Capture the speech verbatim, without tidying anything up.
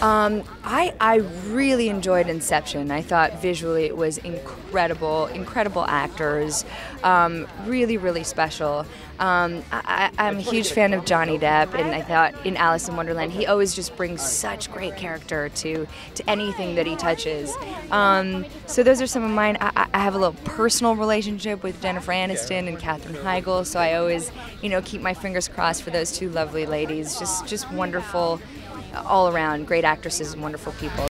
Um, I, I really enjoyed Inception. I thought visually it was incredible, incredible actors, um, really, really special. Um, I, I'm a huge fan of Johnny Depp, and I thought in Alice in Wonderland he always just brings such great character to, to anything that he touches. Um, so those are some of mine. I, I have a little personal relationship with Jennifer Aniston and Katherine Heigl, so I always, you know, keep my fingers crossed for those two lovely ladies. Just, just wonderful all around, great actresses and wonderful people.